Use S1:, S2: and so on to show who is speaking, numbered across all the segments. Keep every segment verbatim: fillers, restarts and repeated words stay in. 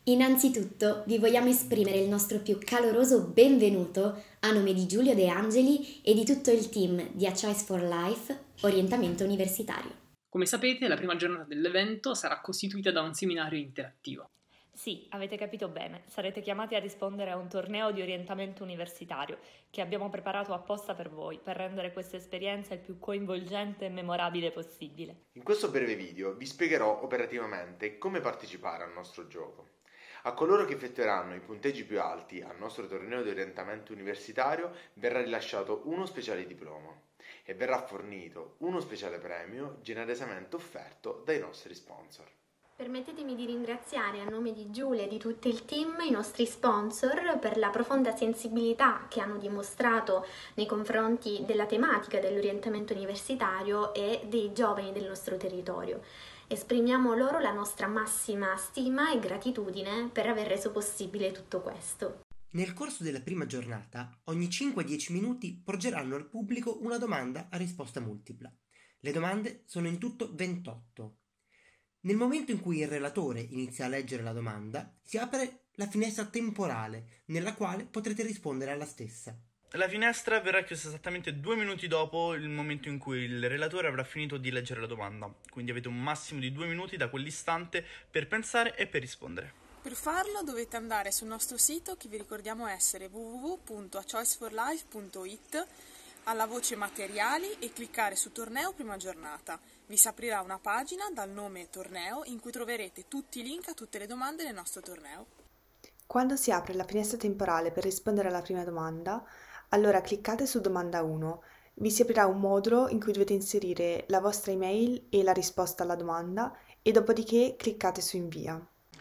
S1: Innanzitutto vi vogliamo esprimere il nostro più caloroso benvenuto a nome di Giulio De Angeli e di tutto il team di A Choice for Life, Orientamento Universitario.
S2: Come sapete, la prima giornata dell'evento sarà costituita da un seminario interattivo.
S3: Sì, avete capito bene, sarete chiamati a rispondere a un torneo di orientamento universitario che abbiamo preparato apposta per voi, per rendere questa esperienza il più coinvolgente e memorabile possibile.
S4: In questo breve video vi spiegherò operativamente come partecipare al nostro gioco. A coloro che effettueranno i punteggi più alti al nostro torneo di orientamento universitario verrà rilasciato uno speciale diploma e verrà fornito uno speciale premio generosamente offerto dai nostri sponsor.
S5: Permettetemi di ringraziare a nome di Giulia e di tutto il team i nostri sponsor per la profonda sensibilità che hanno dimostrato nei confronti della tematica dell'orientamento universitario e dei giovani del nostro territorio. Esprimiamo loro la nostra massima stima e gratitudine per aver reso possibile tutto questo.
S6: Nel corso della prima giornata, ogni cinque dieci minuti porgeranno al pubblico una domanda a risposta multipla. Le domande sono in tutto ventotto. Nel momento in cui il relatore inizia a leggere la domanda, si apre la finestra temporale, nella quale potrete rispondere alla stessa.
S7: La finestra verrà chiusa esattamente due minuti dopo il momento in cui il relatore avrà finito di leggere la domanda, quindi avete un massimo di due minuti da quell'istante per pensare e per rispondere.
S8: Per farlo dovete andare sul nostro sito, che vi ricordiamo essere w w w punto a choice for life punto i t, alla voce materiali e cliccare su torneo prima giornata. Vi si aprirà una pagina dal nome torneo in cui troverete tutti i link a tutte le domande del nostro torneo.
S9: Quando si apre la finestra temporale per rispondere alla prima domanda, allora cliccate su domanda uno. Vi si aprirà un modulo in cui dovete inserire la vostra email e la risposta alla domanda e dopodiché cliccate su invia.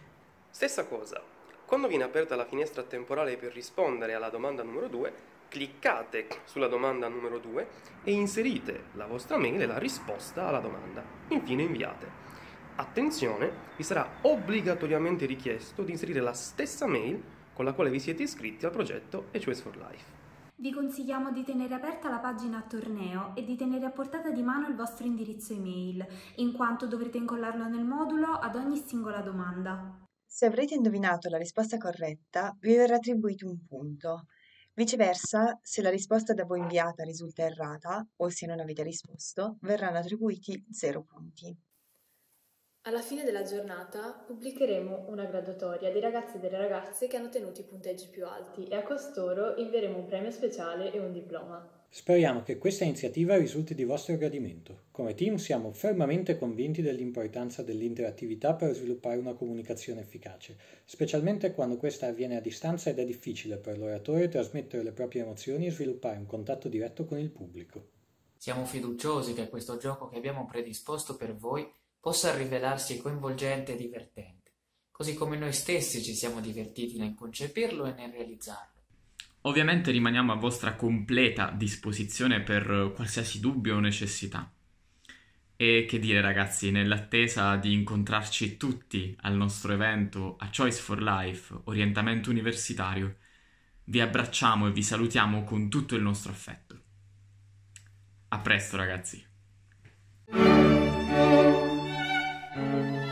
S10: Stessa cosa, quando viene aperta la finestra temporale per rispondere alla domanda numero due, cliccate sulla domanda numero due e inserite la vostra mail e la risposta alla domanda. Infine inviate. Attenzione, vi sarà obbligatoriamente richiesto di inserire la stessa mail con la quale vi siete iscritti al progetto A Choice for Life.
S11: Vi consigliamo di tenere aperta la pagina torneo e di tenere a portata di mano il vostro indirizzo email, in quanto dovrete incollarlo nel modulo ad ogni singola domanda.
S9: Se avrete indovinato la risposta corretta, vi verrà attribuito un punto. Viceversa, se la risposta da voi inviata risulta errata, o se non avete risposto, verranno attribuiti zero punti.
S12: Alla fine della giornata pubblicheremo una graduatoria dei ragazzi e delle ragazze che hanno ottenuto i punteggi più alti e a costoro invieremo un premio speciale e un diploma.
S13: Speriamo che questa iniziativa risulti di vostro gradimento. Come team siamo fermamente convinti dell'importanza dell'interattività per sviluppare una comunicazione efficace, specialmente quando questa avviene a distanza ed è difficile per l'oratore trasmettere le proprie emozioni e sviluppare un contatto diretto con il pubblico.
S14: Siamo fiduciosi che questo gioco che abbiamo predisposto per voi possa rivelarsi coinvolgente e divertente, così come noi stessi ci siamo divertiti nel concepirlo e nel realizzarlo.
S15: Ovviamente rimaniamo a vostra completa disposizione per qualsiasi dubbio o necessità. E che dire ragazzi, nell'attesa di incontrarci tutti al nostro evento A Choice for Life, Orientamento Universitario, vi abbracciamo e vi salutiamo con tutto il nostro affetto. A presto ragazzi!
S5: Thank you.